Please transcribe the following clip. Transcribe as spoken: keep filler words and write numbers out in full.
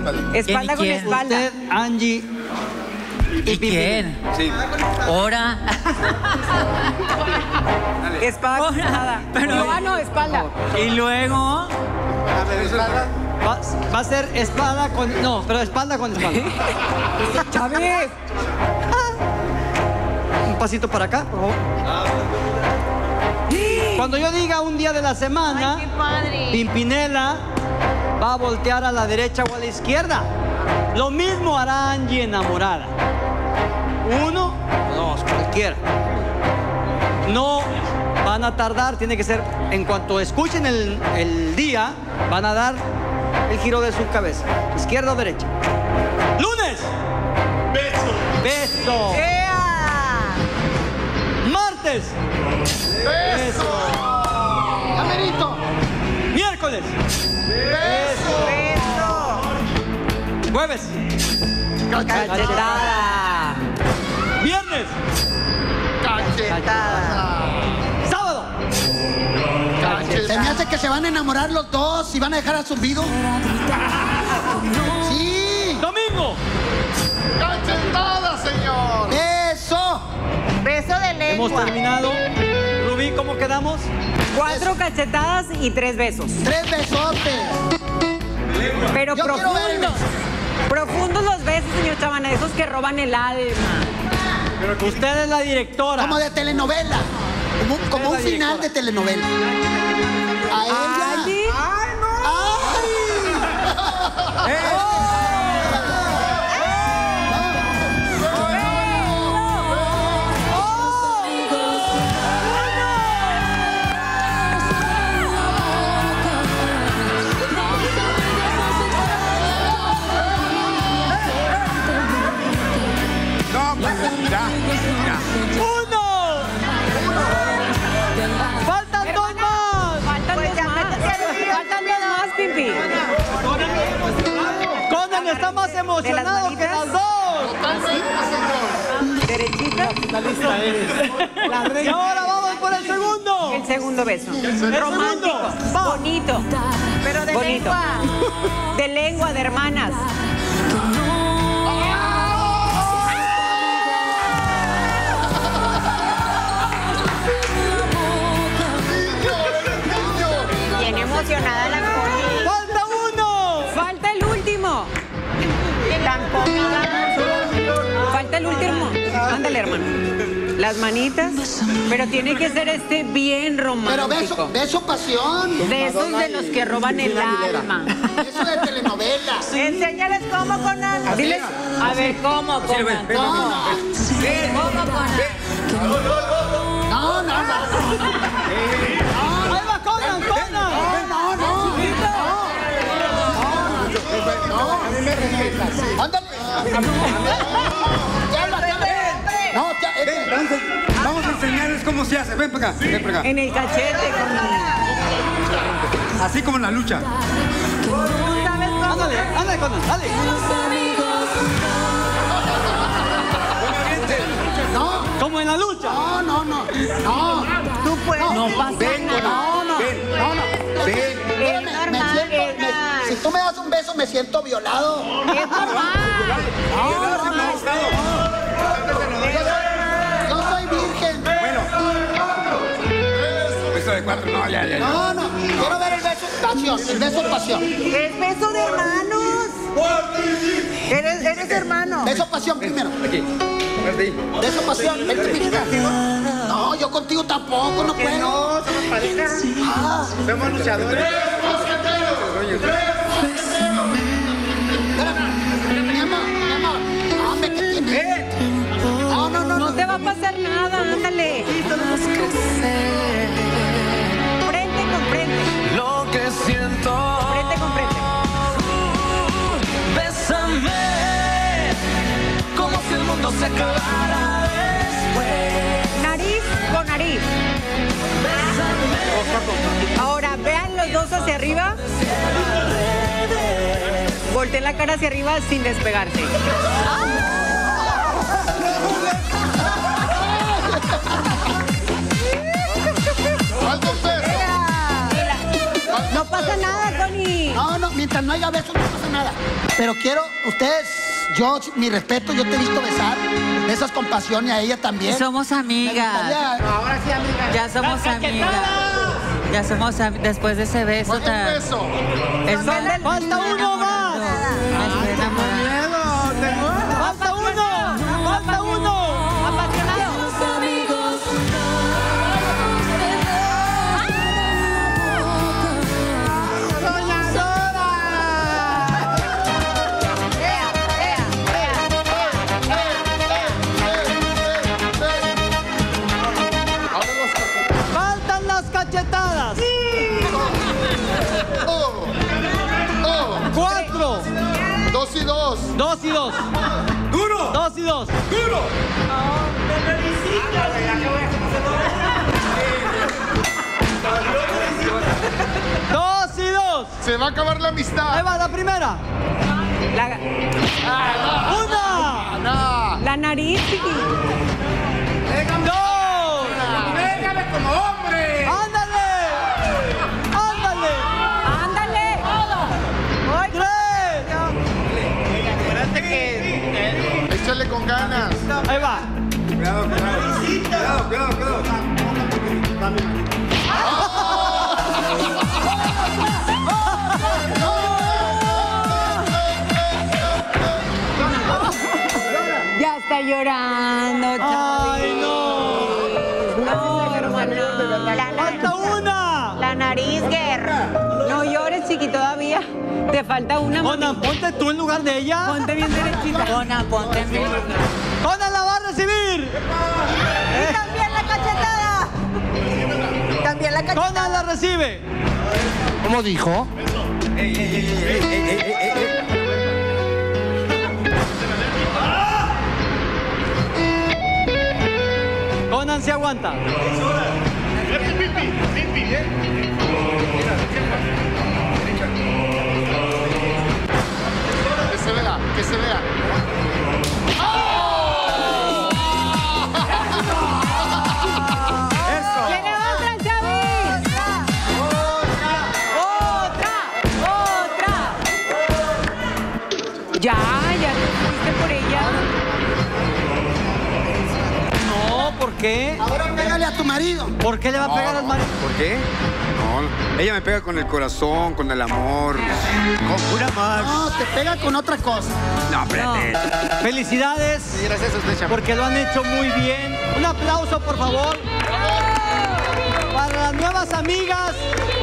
Espalda con quién? espalda. Usted, Angie y, ¿Y quién? Sí. Ahora. Espada con espada. Pero- No, ah, no, espalda. Y luego. A ver, espalda. Va, va a ser espada con... No, pero espalda con espalda. Chávez. Un pasito para acá, por favor. Cuando yo diga un día de la semana, Ay, qué padre. Pimpinela va a voltear a la derecha o a la izquierda. Lo mismo hará Angie enamorada. Uno o dos, cualquiera. No van a tardar, tiene que ser, en cuanto escuchen el, el día, van a dar el giro de su cabeza. Izquierda o derecha. ¡Lunes! Beso. Beso. ¡Ea! Martes. Beso. ¡Amerito! Miércoles. ¡Beso! Beso. Jueves. Cachetada. Viernes. ¡Cachetada! Sábado. Se me hace que se van a enamorar los dos y van a dejar a Zumbido. Sí. Domingo. ¡Cachetada, señor! Eso. Beso de Hemos lengua. terminado. Rubí, ¿cómo quedamos? Cuatro cachetadas y tres besos. Tres besotes. Pero Yo quiero ver el profundos. Profundos los besos, señor Chavana, esos que roban el alma. Usted es la directora. Como de telenovela. Como, como un final de telenovela. A ella. Angie. ¡Ay, no! ¡Ay! No, pues ya, ya. ¡Uno! ¡Faltan dos más! Faltan Pues dos ya, más. métete al río, Faltan dos más, Pimpi. Conan está más emocionado que las dos. Derechita. Y ahora vamos por el segundo. El segundo beso. segundo. Romántico. Va. Bonito. Pero de Bonito. lengua. De lengua, de hermanas. Bien emocionada la Connie. ¡Falta uno! Falta el último. Tan cómica. Falta el último. Ándale, hermano. Las manitas. Pero tiene que ser este bien Pero romántico. beso, beso pasión. De esos de los que roban el alma. Beso de telenovela. Enséñales cómo con Ana. Diles, a ver, ¿cómo, Conan? No, ¿Cómo? no. ¿Cómo, Conan? No, no, no. ¡Ahí va Conan, Conan! No, no, no. A mí me respetas, sí. Ándale. Ya habla, ya habla. No, ya, Ven, este. vamos a, vamos a enseñarles cómo se hace. Ven para acá, ven para acá. En el cachete, Conan. Así como en la lucha. ¿Sabes cómo? Ándale, ándale, Conan, dale. No, Como en la lucha. no, no, no. No. Tú puedes. No pasa Ven, nada. No, no. Ven. No, no. Ven. Es Me normal, siento, es me- normal. si tú me das un beso, me siento violado. Es normal. Violarse un abogado. Yo soy virgen. Bueno. Beso de cuatro. No, ya, ya, ya. No, no. Quiero ver el beso pasión. El beso pasión. Es beso de hermanos. Eres, eres hermano. Beso pasión primero. Aquí. Fuerte. Beso pasión. Vente, mira. No, yo contigo tampoco, no puedo. No, somos pareja. Ah, Somos luchadores. espérame. Mi amor, mi amor. Hombre, ¿qué tiene? No, no, no. No te va a pasar nada, ándale. Frente con frente. Lo que siento. Frente con frente. Bésame, como si el mundo se acabara después. Nariz con nariz. Ahora vean los dos hacia arriba. Volteen la cara hacia arriba sin despegarse. Falta un beso. No pasa pasa nada, Connie. No, no, mientras no haya besos no pasa nada. Pero quiero, ustedes, yo, mi respeto, yo te he visto besar. Besas con pasión y a ella también. Somos amigas. Ahora sí, amiga. Ya somos amigas. Ya somos amigas. Después de ese beso. ¿Cuál es tan- el beso? Es Falta uno más. Estoy enamorado. ¡Falta uno! ¡Falta uno! ¡Faltan las cachetadas! Oh, oh, ¡Cuatro! dos y dos. Dos y dos. ¡Duro! Dos y dos. ¡Duro! Dos y dos. Se va a acabar la Ahí amistad. va la primera. La, Una. Ana. la nariz, chiqui. Dos. ¡Pégame como hombre! ¡Ándale! ¡Ándale! Ándale. ¡Tres! Échale con ganas. Ahí va. Cuidado, cuidado. Cuidado, cuidado, cuidado. Ya está llorando, ¡Ay, no! No, hermana. La, ¡Falta una! la nariz, guerra. No llores, chiqui, todavía. Te falta una. Conan, ponte tú en lugar de ella. Ponte bien derechita. Conan, ponte en mi lugar. ¡Conan la va a recibir! Y también la cachetada. También la cachetada. ¡Conan la recibe! ¿Cómo dijo? Conan se aguanta. Que se vea, que se vea. ¡Viene otra, Xavi! ¡Otra! ¡Otra! Ya, ya te fuiste por ella. No, ¿por qué? Ahora pégale a tu marido. ¿Por qué le va a pegar al marido? ¿Por qué? No, ella me pega con el corazón, con el amor. Con pura amor. No, te pega con otra cosa. No, espérate. Felicidades, Gracias a usted, chamo. porque lo han hecho muy bien. Un aplauso, por favor, para las nuevas amigas